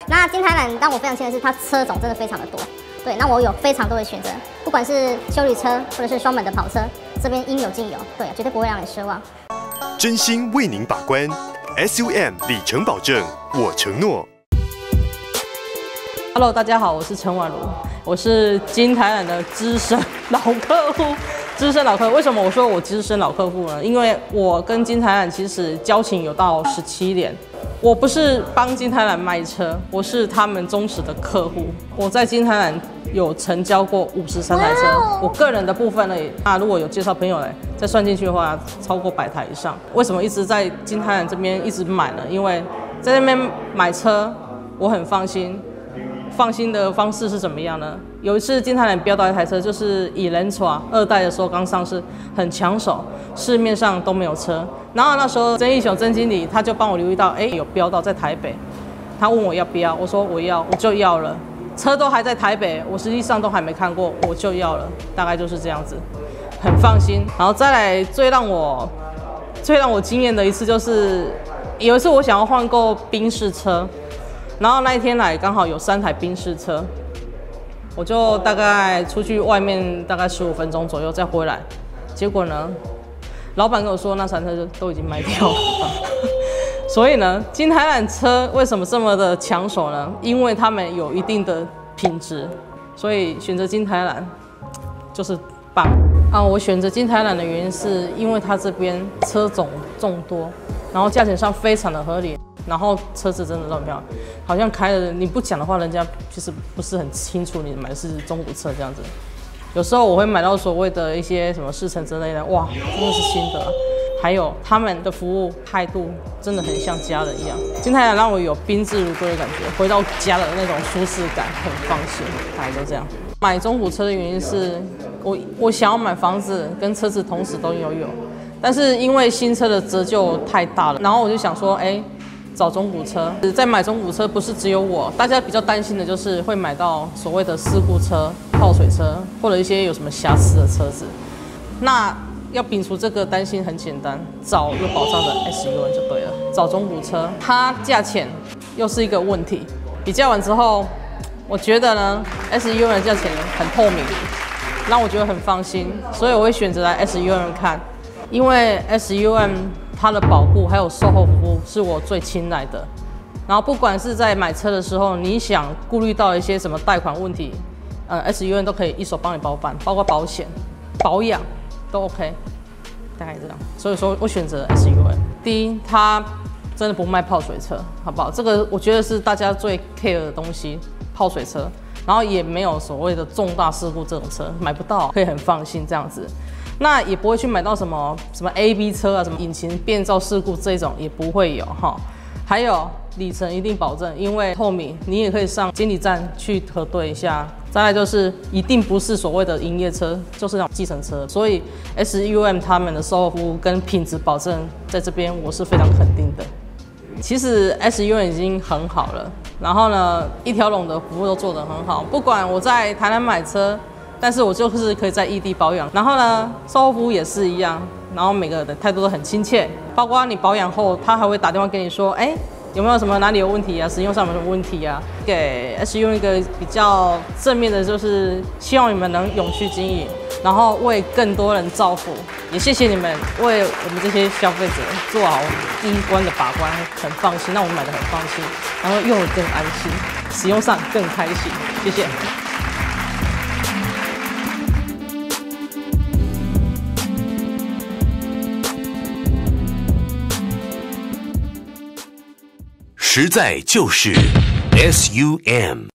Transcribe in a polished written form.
那金台揽让我非常庆幸的是，它车种真的非常的多。对，那我有非常多的选择，不管是休旅车或者是双门的跑车，这边应有尽有，对，绝对不会让你失望。 真心为您把关 ，SUM 里程保证，我承诺。 Hello， 大家好，我是陈婉如，我是金台揽的资深老客户。资深老客户，为什么我说我资深老客户呢？因为我跟金台揽其实交情有到17年。我不是帮金台揽卖车，我是他们忠实的客户。我在金台揽有成交过53台车，我个人的部分呢，如果有介绍朋友来，再算进去的话，超过100台以上。为什么一直在金台揽这边一直买呢？因为在那边买车，我很放心。放心的方式是怎么样呢？有一次金台揽标到一台车，就是以人传2代的时候刚上市，很抢手，市面上都没有车。然后那时候曾义雄曾经理他就帮我留意到，有标到在台北，他问我要不要，我说我要，我就要了。车都还在台北，我实际上都还没看过，我就要了，大概就是这样子，很放心。然后再来最让我惊艳的一次，就是有一次我想要换购宾士车。然后那一天来刚好有3台宾士车，我就大概出去外面大概15分钟左右再回来，结果呢，老板跟我说那3车都已经卖掉了。所以呢，金台揽车为什么这么的抢手呢？因为他们有一定的品质，所以选择金台揽就是棒啊！我选择金台揽的原因是因为它这边车种众多，然后价钱上非常的合理。然后车子真的都很漂亮，好像开了你不讲的话，人家其实不是很清楚你买的是中古车这样子。有时候我会买到所谓的一些什么试乘之类的，哇，真的是新的。还有他们的服务态度真的很像家人一样。金台揽让我有宾至如归的感觉，回到家的那种舒适感，很放心。大概就这样。买中古车的原因是我想要买房子跟车子同时都拥有，但是因为新车的折旧太大了，然后我就想说，找中古车，在买中古车不是只有我，大家比较担心的就是会买到所谓的事故车、泡水车，或者一些有什么瑕疵的车子。那要摒除这个担心很简单，找有保障的 SUM 就对了。找中古车，它价钱又是一个问题。比较完之后，我觉得呢 SUM 的价钱很透明，让我觉得很放心，所以我会选择来 SUM 看，因为 SUM。它的保护还有售后服务是我最青睐的，然后不管是在买车的时候，你想顾虑到一些什么贷款问题，SUM 都可以一手帮你包办，包括保险、保养都 OK， 大概这样。所以说我选择 SUM。第一，它真的不卖泡水车，好不好？这个我觉得是大家最 care 的东西，泡水车，然后也没有所谓的重大事故这种车买不到，可以很放心这样子。那也不会去买到什么 AB 车啊，什么引擎变造事故这种也不会有哈。还有里程一定保证，因为透明，你也可以上监理站去核对一下。再来就是一定不是所谓的营业车，就是那种计程车。所以 SUM 他们的售后服务跟品质保证，在这边我是非常肯定的。其实 SUM 已经很好了，然后呢，一条龙的服务都做得很好，不管我在台南买车。但是我就是可以在异地保养，然后呢，售后服务也是一样，然后每个人的态度都很亲切，包括你保养后，他还会打电话跟你说，有没有什么哪里有问题啊，使用上有什么问题啊？给 SUM 一个比较正面的，就是希望你们能永续经营，然后为更多人造福，也谢谢你们为我们这些消费者做好第一关的把关，很放心，让我们买得很放心，然后用得更安心，使用上更开心，谢谢。 实在就是 SUM。